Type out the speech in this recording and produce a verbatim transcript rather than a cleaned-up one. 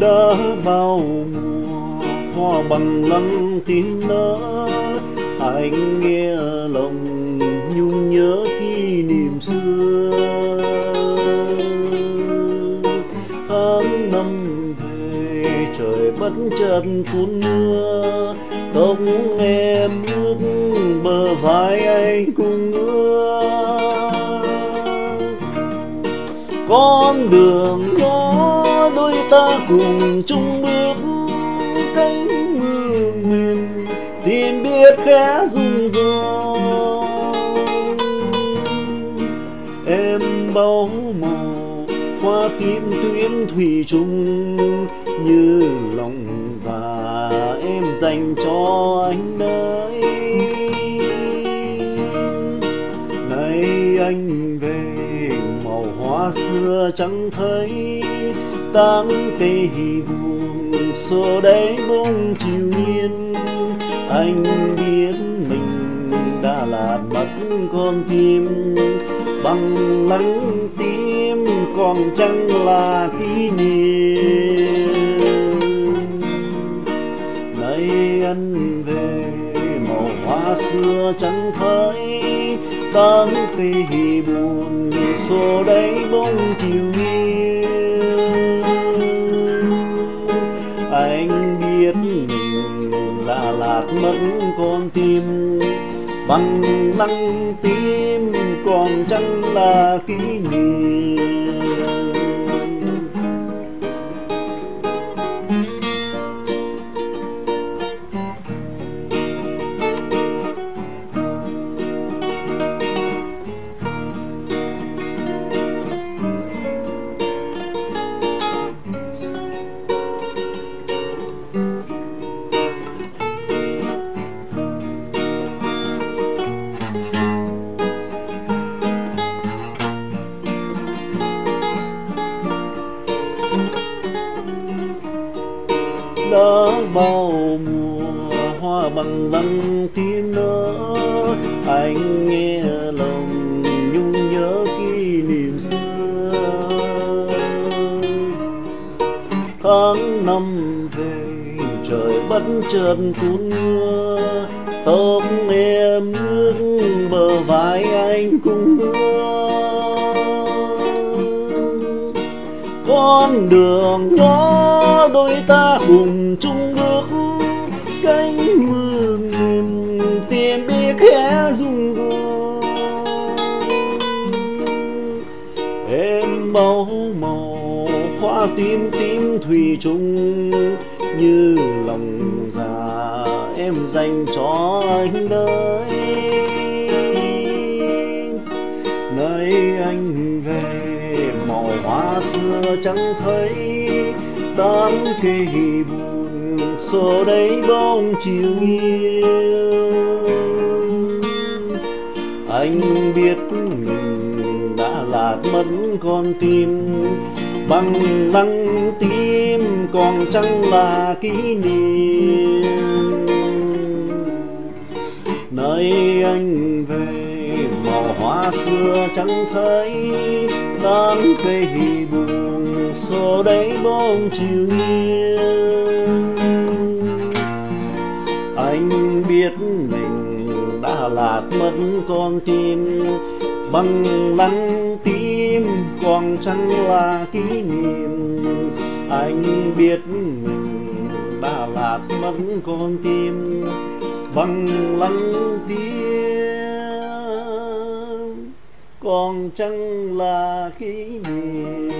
đã vào mùa hoa bằng lăng tím nở, anh nghe lòng nhung nhớ kỷ niệm xưa. Tháng năm về trời bất chợt phun mưa, tóc em ướt bờ vai anh cùng ước. Con đường đó đôi ta cùng chung bước, cánh mưa miền tìm biết khẽ rung rung. Em bao màu hoa tím tuyến thủy chung, như lòng và em dành cho anh đấy. Nay anh về màu hoa xưa chẳng thấy, tán cây buồn xô đấy bông chiều nghiêng. Anh biết mình đã là mất con tim, bằng lăng tím còn chẳng là kỷ niệm. Nay anh về màu hoa xưa chẳng thấy, tán cây buồn xô đấy bông chiều nghiêng. Anh biết mình đã lạc mất con tim, bằng lăng tím còn chẳng là kỷ niệm. Đã bao mùa hoa bằng lăng tím nở, anh nghe lòng nhung nhớ kỷ niệm xưa. Tháng năm về trời bất chợt phun mưa, tóc em ướt bờ vai anh cùng ước. Con đường đó đôi ta cùng chung bước, cánh mưa nghìn tìm biết khẽ rung rung. Em bao màu hoa tím tím thủy chung, như lòng già em dành cho anh đấy. Nay anh về màu hoa xưa chẳng thấy, tán cây buồn xô đấy bóng chiều nghiêng. Anh biết mình đã lạc mất con tim, bằng lăng tím còn chẳng là kỷ niệm. Nay anh về màu hoa xưa chẳng thấy, tán cây buồn xô đấy bóng chiều nghiêng. Anh biết mình đã lạc mất con tim, bằng lăng tím còn chẳng là kỷ niệm. Anh biết mình đã lạc mất con tim, bằng lăng tím còn chẳng là kỷ niệm.